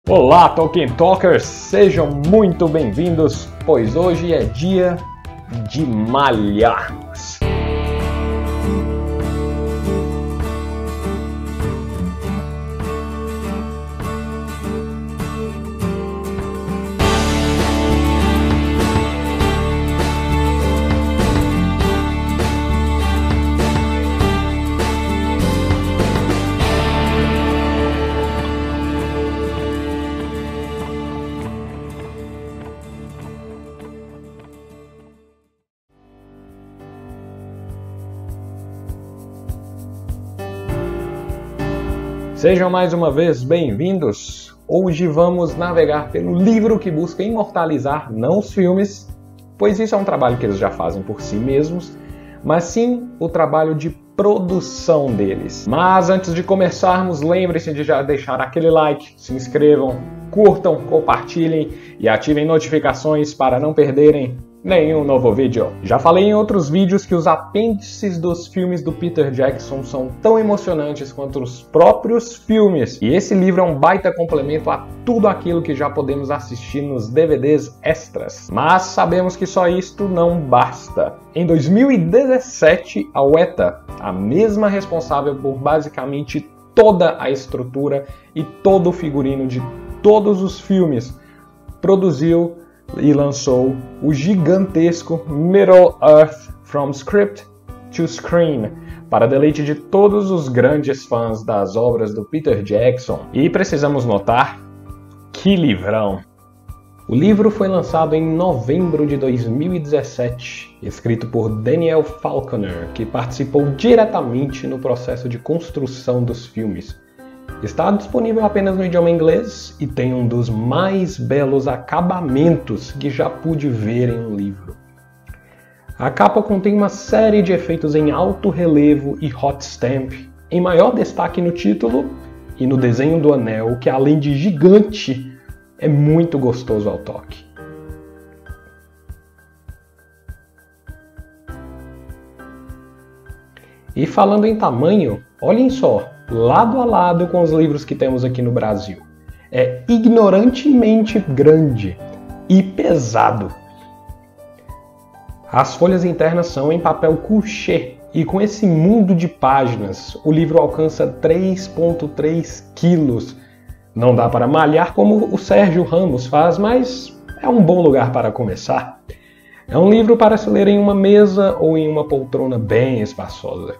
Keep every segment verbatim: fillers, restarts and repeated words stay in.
Olá, Tolkien Talkers! Sejam muito bem-vindos, pois hoje é dia de malhar. Sejam mais uma vez bem-vindos! Hoje vamos navegar pelo livro que busca imortalizar não os filmes, pois isso é um trabalho que eles já fazem por si mesmos, mas sim o trabalho de produção deles. Mas antes de começarmos, lembre-se de já deixar aquele like, se inscrevam, curtam, compartilhem e ativem notificações para não perderem nenhum novo vídeo. Já falei em outros vídeos que os apêndices dos filmes do Peter Jackson são tão emocionantes quanto os próprios filmes. E esse livro é um baita complemento a tudo aquilo que já podemos assistir nos D V Ds extras. Mas sabemos que só isto não basta. Em dois mil e dezessete, a Weta, a mesma responsável por basicamente toda a estrutura e todo o figurino de todos os filmes, produziu e lançou o gigantesco Middle-earth From Script to Screen, para deleite de todos os grandes fãs das obras do Peter Jackson. E precisamos notar, que livrão! O livro foi lançado em novembro de dois mil e dezessete, escrito por Daniel Falconer, que participou diretamente no processo de construção dos filmes. Está disponível apenas no idioma inglês e tem um dos mais belos acabamentos que já pude ver em um livro. A capa contém uma série de efeitos em alto relevo e hot stamp, em maior destaque no título e no desenho do anel, que além de gigante, é muito gostoso ao toque. E falando em tamanho, olhem só, lado a lado com os livros que temos aqui no Brasil. É ignorantemente grande e pesado. As folhas internas são em papel couché e com esse mundo de páginas, o livro alcança três vírgula três quilos. Não dá para malhar como o Sérgio Ramos faz, mas é um bom lugar para começar. É um livro para se ler em uma mesa ou em uma poltrona bem espaçosa.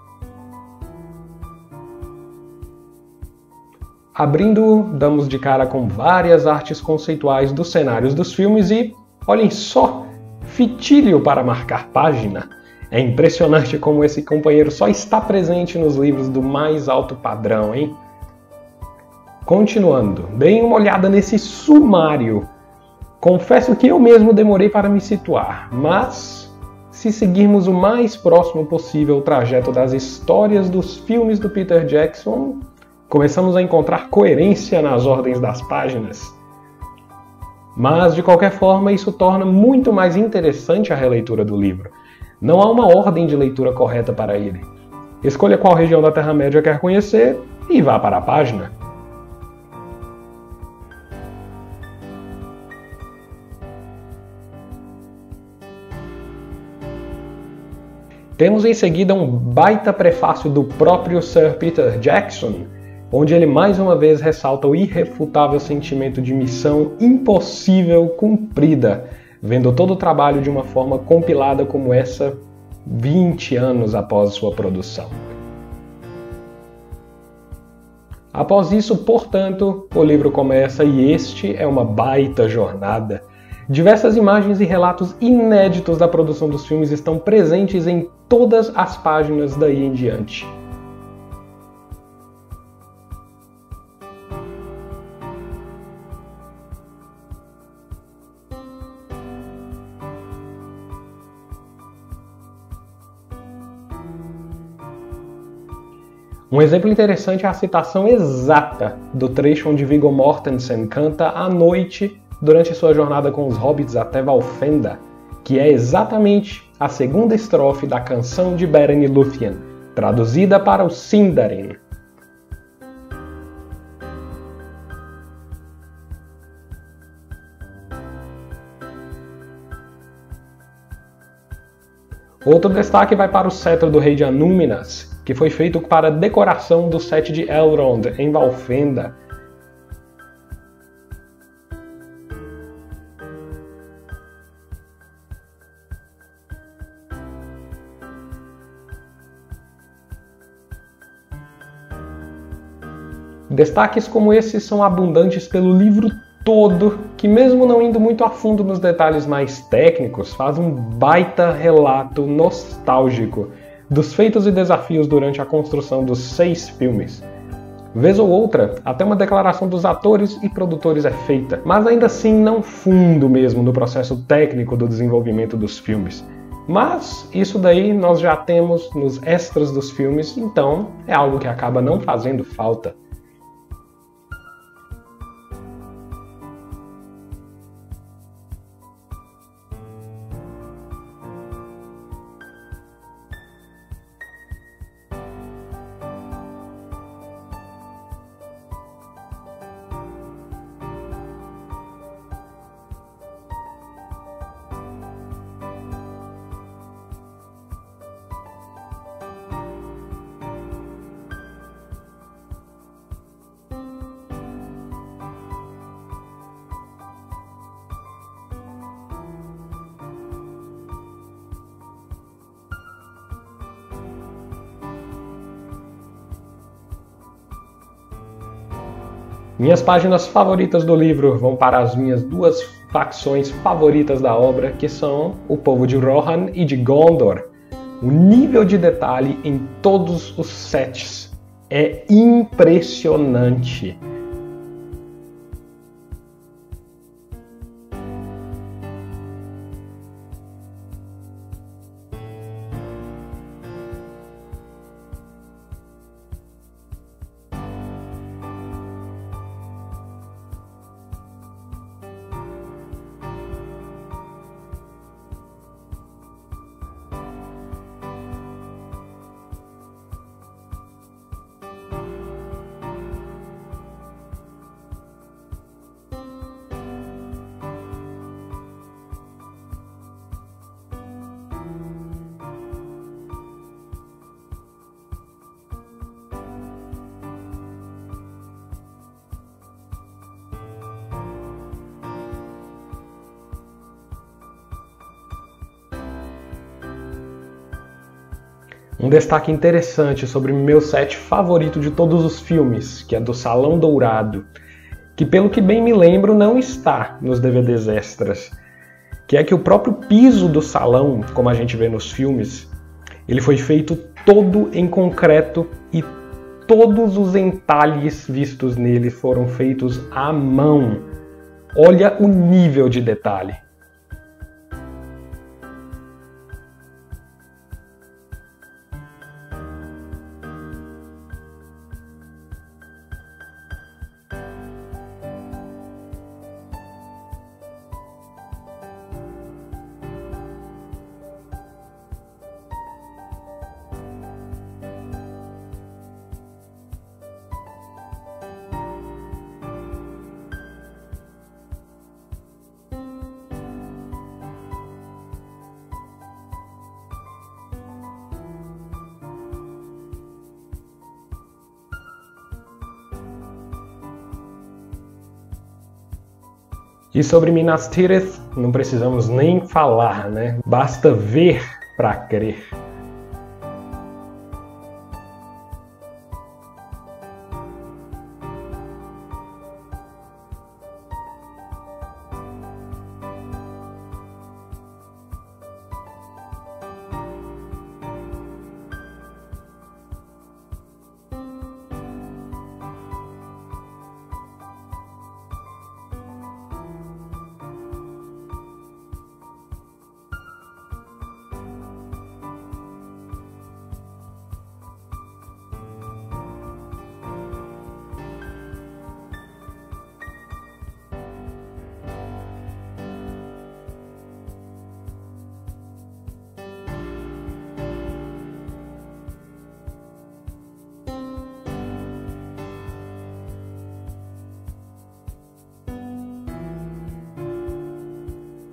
Abrindo, damos de cara com várias artes conceituais dos cenários dos filmes e, olhem só, fitilho para marcar página. É impressionante como esse companheiro só está presente nos livros do mais alto padrão, hein? Continuando, deem uma olhada nesse sumário. Confesso que eu mesmo demorei para me situar, mas se seguirmos o mais próximo possível o trajeto das histórias dos filmes do Peter Jackson, começamos a encontrar coerência nas ordens das páginas. Mas, de qualquer forma, isso torna muito mais interessante a releitura do livro. Não há uma ordem de leitura correta para ele. Escolha qual região da Terra-média quer conhecer e vá para a página. Temos em seguida um baita prefácio do próprio Sir Peter Jackson, onde ele mais uma vez ressalta o irrefutável sentimento de missão impossível cumprida, vendo todo o trabalho de uma forma compilada como essa vinte anos após sua produção. Após isso, portanto, o livro começa e este é uma baita jornada. Diversas imagens e relatos inéditos da produção dos filmes estão presentes em todas as páginas daí em diante. Um exemplo interessante é a citação exata do trecho onde Viggo Mortensen canta à noite durante sua jornada com os hobbits até Valfenda, que é exatamente a segunda estrofe da canção de Beren e Lúthien, traduzida para o Sindarin. Outro destaque vai para o cetro do rei de Anúminas, que foi feito para decoração do set de Elrond, em Valfenda. Destaques como esses são abundantes pelo livro todo, que mesmo não indo muito a fundo nos detalhes mais técnicos, faz um baita relato nostálgico dos feitos e desafios durante a construção dos seis filmes. Vez ou outra, até uma declaração dos atores e produtores é feita, mas ainda assim não fundo mesmo no processo técnico do desenvolvimento dos filmes. Mas isso daí nós já temos nos extras dos filmes, então é algo que acaba não fazendo falta. Minhas páginas favoritas do livro vão para as minhas duas facções favoritas da obra, que são o povo de Rohan e de Gondor. O nível de detalhe em todos os sets é impressionante. Um destaque interessante sobre meu set favorito de todos os filmes, que é do Salão Dourado, que pelo que bem me lembro não está nos D V Ds extras, que é que o próprio piso do salão, como a gente vê nos filmes, ele foi feito todo em concreto e todos os entalhes vistos nele foram feitos à mão. Olha o nível de detalhe. E sobre Minas Tirith, não precisamos nem falar, né? Basta ver para crer.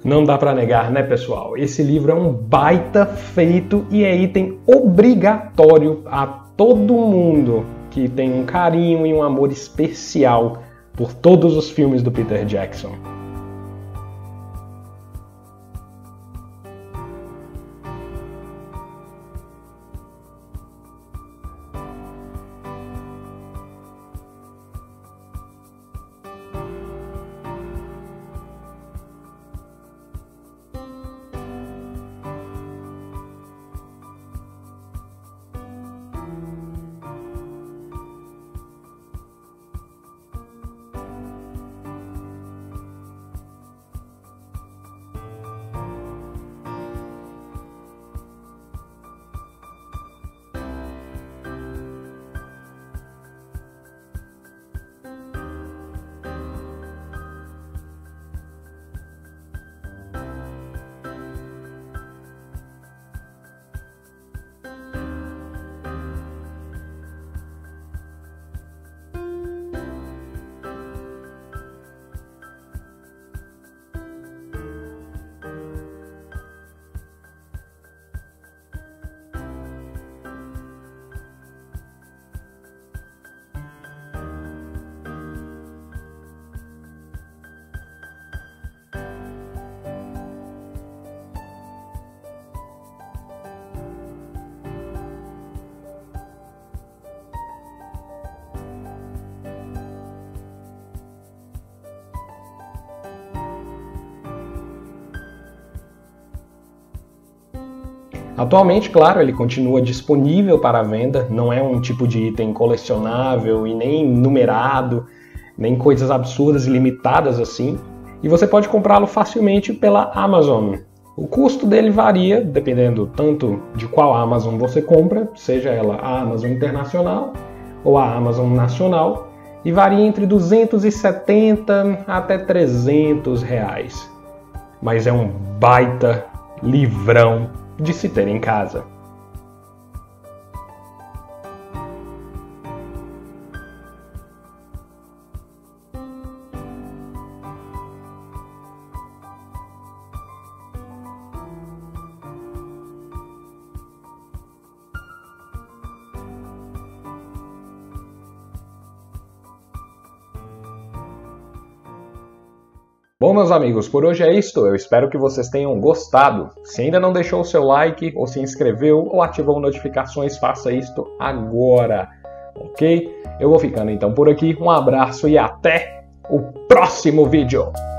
Não dá pra negar, né, pessoal? Esse livro é um baita feito e é item obrigatório a todo mundo que tem um carinho e um amor especial por todos os filmes do Peter Jackson. Atualmente, claro, ele continua disponível para venda, não é um tipo de item colecionável e nem numerado, nem coisas absurdas e limitadas assim, e você pode comprá-lo facilmente pela Amazon. O custo dele varia, dependendo tanto de qual Amazon você compra, seja ela a Amazon Internacional ou a Amazon Nacional, e varia entre duzentos e setenta até trezentos reais. Mas é um baita livrão de se ter em casa. Bom, meus amigos, por hoje é isto. Eu espero que vocês tenham gostado. Se ainda não deixou o seu like, ou se inscreveu, ou ativou notificações, faça isto agora, ok? Eu vou ficando então por aqui. Um abraço e até o próximo vídeo!